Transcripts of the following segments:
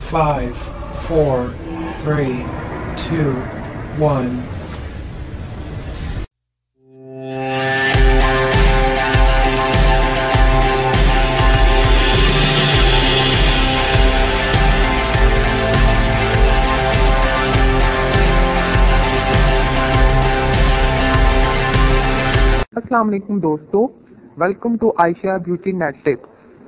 5 4 3 2 1 अस्सलाम वालेकुम दोस्तों, welcome to Ayesha beauty net tip.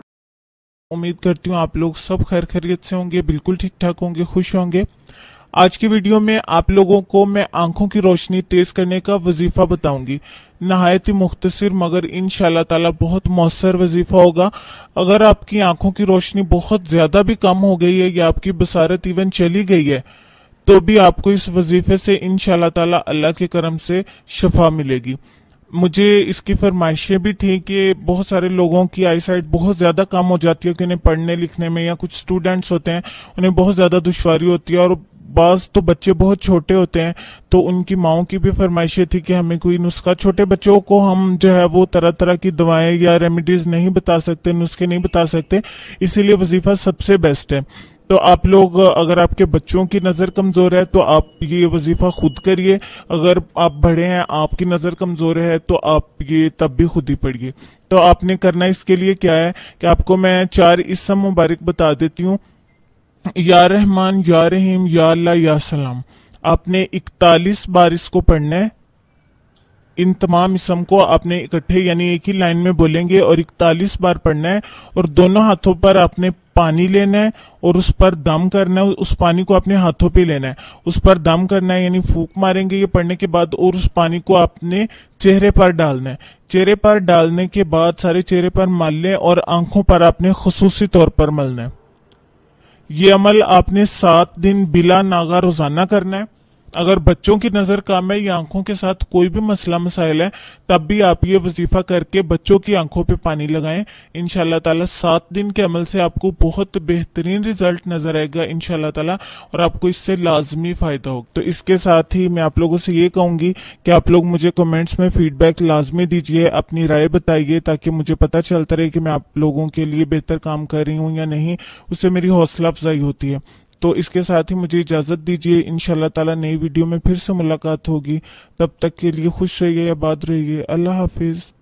उम्मीद करती हूँ आप लोग सब खैर खैरियत से होंगे, बिल्कुल ठीक ठाक होंगे, खुश होंगे। आज की वीडियो में आप लोगों को मैं आंखों की रोशनी तेज करने का वजीफा बताऊंगी। नहायत ही मुख्तसर मगर इंशाल्लाह ताला बहुत मौसर वजीफा होगा। अगर आपकी आंखों की रोशनी बहुत ज्यादा भी कम हो गई है या आपकी बसारत इवन चली गई है तो भी आपको इस वजीफे से इंशाल्लाह ताला अल्लाह के करम से शफा मिलेगी। मुझे इसकी फरमाइशें भी थी कि बहुत सारे लोगों की आई साइट बहुत ज़्यादा कम हो जाती है कि उन्हें पढ़ने लिखने में, या कुछ स्टूडेंट्स होते हैं उन्हें बहुत ज़्यादा दुश्वारी होती है, और बाज़ तो बच्चे बहुत छोटे होते हैं तो उनकी माओं की भी फरमाइशें थी कि हमें कोई नुस्खा, छोटे बच्चों को हम जो है वो तरह तरह की दवाएं या रेमेडीज नहीं बता सकते, नुस्खे नहीं बता सकते, इसीलिए वजीफा सबसे बेस्ट है। तो आप लोग, अगर आपके बच्चों की नज़र कमज़ोर है तो आप ये वजीफा खुद करिए, अगर आप बड़े हैं आपकी नज़र कमज़ोर है तो आप ये तब भी खुद ही पढ़िए। तो आपने करना इसके लिए क्या है कि आपको मैं 4 इसम मुबारक बता देती हूँ। या रहमान, या रहीम, या अल्लाह, या सलाम। आपने 41 बार इसको पढ़ना है। इन तमाम इसम को आपने इकट्ठे यानी एक ही लाइन में बोलेंगे और 41 बार पढ़ना है, और दोनों हाथों पर आपने पानी लेना है और उस पर दम करना है। उस पानी को अपने हाथों पे लेना है, उस पर दम करना है यानी फूंक मारेंगे ये पढ़ने के बाद, और उस पानी को आपने चेहरे पर डालना है। चेहरे पर डालने के बाद सारे चेहरे पर मल लें और आंखों पर आपने खुसूसी तौर पर मलना है। ये अमल आपने 7 दिन बिला नागा रोजाना करना है। अगर बच्चों की नजर कम है या आंखों के साथ कोई भी मसला मसाइल है तब भी आप ये वजीफा करके बच्चों की आंखों पे पानी लगाएं। इंशाल्लाह ताला 7 दिन के अमल से आपको बहुत बेहतरीन रिजल्ट नजर आएगा इंशाल्लाह ताला, और आपको इससे लाजमी फायदा होगा। तो इसके साथ ही मैं आप लोगों से ये कहूंगी कि आप लोग मुझे कमेंट्स में फीडबैक लाजमी दीजिए, अपनी राय बताइए ताकि मुझे पता चलता रहे कि मैं आप लोगों के लिए बेहतर काम कर रही हूँ या नहीं, उससे मेरी हौसला अफजाई होती है। तो इसके साथ ही मुझे इजाजत दीजिए, इंशाल्लाह ताला नई वीडियो में फिर से मुलाकात होगी। तब तक के लिए खुश रहिए, आबाद रहिए, अल्लाह हाफिज।